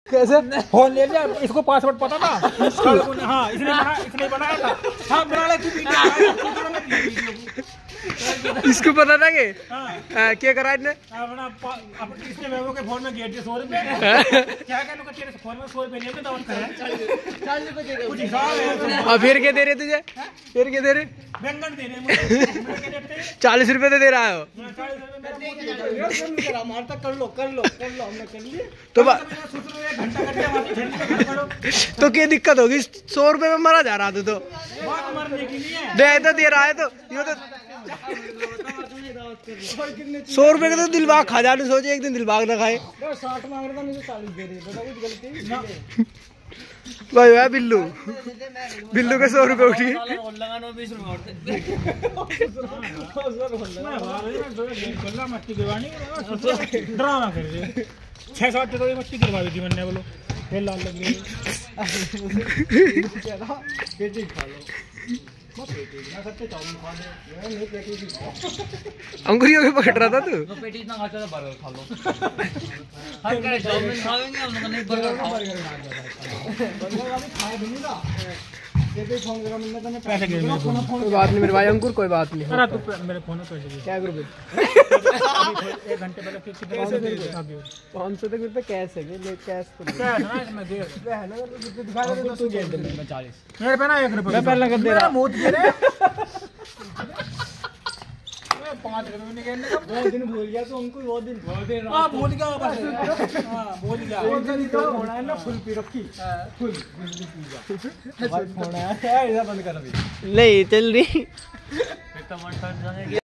कैसे फोन ले लिया, इसको पासवर्ड पता था। हाँ इसने बनाया था। हाँ बना ले तू इसको पता था कि क्या करा इसने इसने वेबो के फोन में गेट के 100 रुपए क्या कहने को तेरे फोन में 100 रुपए नहीं तो कुछ हिसाब है। और फिर क्या दे रहे तुझे? फिर क्या दे रहे? व्यंजन दे रहे मुझे 40 रुपए तो दे रहा है। तो क्या दिक्कत होगी? 100 रुपए में मरा जा रहा था तो दे रहा है तो ये तो 100 रुपए का तो दिलबाग खा जाने सोचे एक दिन दिलबाग ना खाए। 60 मांग रहा था मुझे 40 दे रही है, कुछ गलती भाई भाई बिल्लू के 100 रुपए उठी। ड्रामा कर रहे 6-7 तो मट्टी गिरवा दी थी मैंने बोलो फिर लाल लग गई। अंकुरियों में पकड़ रहा था तू। पेटी इतना खाता था बर्गर खा लो। हम कह रहे चाउमीन खाएंगे हम लोग नहीं बर्गर कोई बात नहीं मेरे भाई अंकुर, कोई बात नहीं। अरे तू मेरे फोन में पैसे क्या ग्रुप 1 घंटे पहले कैसे दे दिया अभी 500 तक रुपए कैश है ले कैश तो क्या है ना इसमें दे है ना दिखा दे तू गेट दे मैं 40 मेरे पे ना 1 रुपए मैं पहले कर दे रहा मुंह गिरे 5 रुपए में निकलने का वो दिन भूल गया तो उनको वो दिन हां भूल गया बस। हां भूल गया वो दिन तो होना है ना फुल पी रखी फुल भाई फोन आया ऐसा बंद कर अभी नहीं चल रही। फिर तो 1 जाने